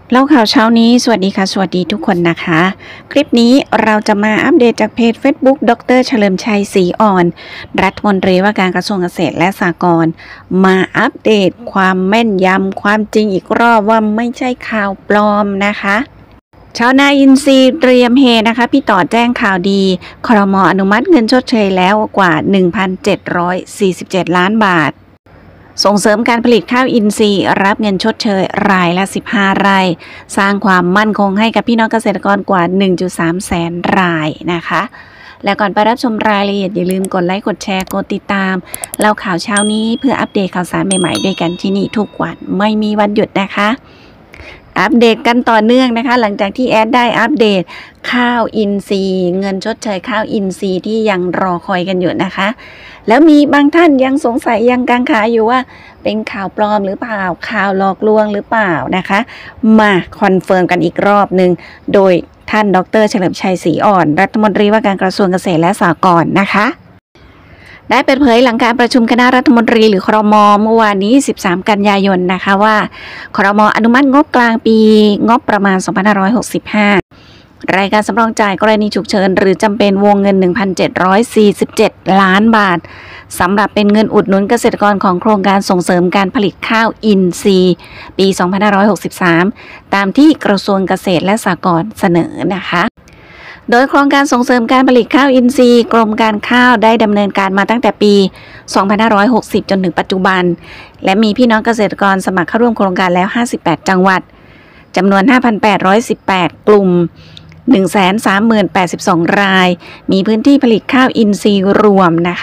เล่าข่าวเช้านี้สวัสดีค่ะสวัสดีทุกคนนะคะคลิปนี้เราจะมาอัปเดตจากเพจ Facebook ดร.เฉลิมชัยศรีอ่อนรัฐมนตรีว่าการกระทรวงเกษตรและสหกรณ์มาอัปเดตความแม่นยำความจริงอีกรอบว่าไม่ใช่ข่าวปลอมนะคะชาวนาอินทรีย์เตรียมเฮนะคะพี่ต่อแจ้งข่าวดีครม.อนุมัติเงินชดเชยแล้วกว่า 1,747 ล้านบาทส่งเสริมการผลิตข้าวอินทรีย์รับเงินชดเชยรายละ15รายสร้างความมั่นคงให้กับพี่น้องเกษตรกรกว่า 1.3 แสนรายนะคะและก่อนไปรับชมรายละเอียดอย่าลืมกดไลค์กดแชร์กดติดตามเล่าข่าวเช้านี้เพื่ออัปเดตข่าวสารใหม่ๆด้วยกันที่นี่ทุกวันไม่มีวันหยุดนะคะอัปเดตกันต่อเนื่องนะคะหลังจากที่แอดได้อัปเดตข้าวอินทรีย์เงินชดเชยข้าวอินทรีย์ที่ยังรอคอยกันอยู่นะคะแล้วมีบางท่านยังสงสัยยังกังขาอยู่ว่าเป็นข่าวปลอมหรือเปล่าข่าวหลอกลวงหรือเปล่านะคะมาคอนเฟิร์มกันอีกรอบหนึ่งโดยท่านดร.เฉลิมชัยศรีอ่อนรัฐมนตรีว่าการกระทรวงเกษตรและสหกรณ์นะคะได้เปิดเผยหลังการประชุมคณะรัฐมนตรีหรือครม.เมื่อวานนี้13กันยายนนะคะว่าครม.อนุมัติงบกลางปีงบประมาณ2565รายการสำรองจ่ายกรณีฉุกเฉินหรือจำเป็นวงเงิน 1,747 ล้านบาทสำหรับเป็นเงินอุดหนุนเกษตรกรของโครงการส่งเสริมการผลิตข้าวอินทรีย์ปี2563ตามที่กระทรวงเกษตรและสหกรณ์เสนอนะคะโดยโครงการส่งเสริมการผลิตข้าวอินทรีย์กรมการข้าวได้ดำเนินการมาตั้งแต่ปี2560จนถึงปัจจุบันและมีพี่น้องเกษตรกรสมัครเข้าร่วมโครงการแล้ว58จังหวัดจำนวน 5,818 กลุ่ม130,082 รายมีพื้นที่ผลิตข้าวอินทรีย์รวมนะคะ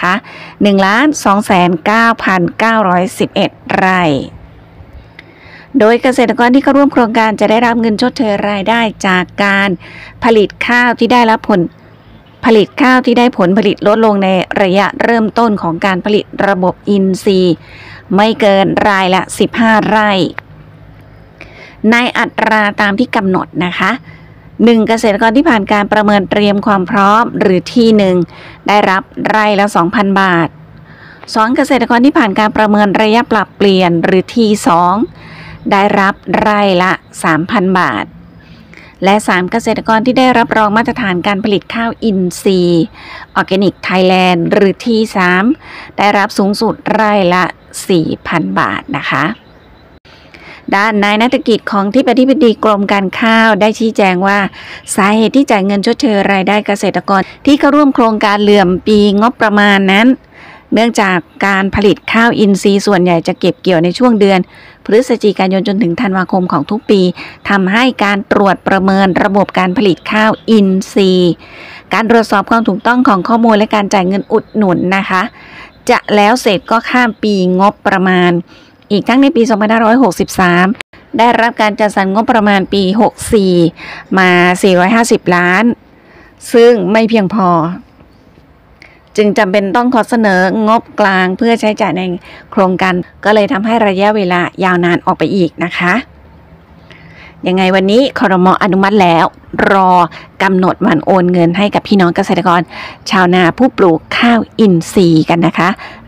1,209,911 ไร่โดยเกษตรกรที่เข้าร่วมโครงการจะได้รับเงินชดเชยรายได้จากการผลิตข้าวที่ได้ผลผลิตลดลงในระยะเริ่มต้นของการผลิตระบบอินทรีย์ไม่เกินรายละ15ไร่ในอัตราตามที่กำหนดนะคะ1เกษตรกรที่ผ่านการประเมินเตรียมความพร้อมหรือที่1ได้รับไร่ละ 2,000 บาท2เกษตรกรที่ผ่านการประเมินระยะปรับเปลี่ยนหรือที่2ได้รับไร่ละ 3,000 บาทและ3เกษตรกรที่ได้รับรองมาตรฐานการผลิตข้าวอินทรีย์ออร์แกนิกไทยแลนด์หรือที่3ได้รับสูงสุดไร่ละ 4,000 บาทนะคะด้านนายณัฐกิจของที่อธิบดีกรมการข้าวได้ชี้แจงว่าสาเหตุที่จ่ายเงินชดเชยรายได้เกษตรกรที่เข้าร่วมโครงการเหลื่อมปีงบประมาณนั้นเนื่องจากการผลิตข้าวอินทรีย์ส่วนใหญ่จะเก็บเกี่ยวในช่วงเดือนพฤศจิกายนจนถึงธันวาคมของทุกปีทำให้การตรวจประเมินระบบการผลิตข้าวอินทรีย์การตรวจสอบความถูกต้องของข้อมูลและการจ่ายเงินอุดหนุนนะคะจะแล้วเสร็จก็ข้ามปีงบประมาณอีกทั้งในปี2563ได้รับการจัดสรรงบประมาณปี64มา450ล้านซึ่งไม่เพียงพอจึงจำเป็นต้องขอเสนองบกลางเพื่อใช้จ่ายในโครงการก็เลยทำให้ระยะเวลายาวนานออกไปอีกนะคะยังไงวันนี้ครม.อนุมัติแล้วรอกำหนดวันโอนเงินให้กับพี่น้องเกษตรกรชาวนาผู้ปลูกข้าวอินทรีย์กันนะคะ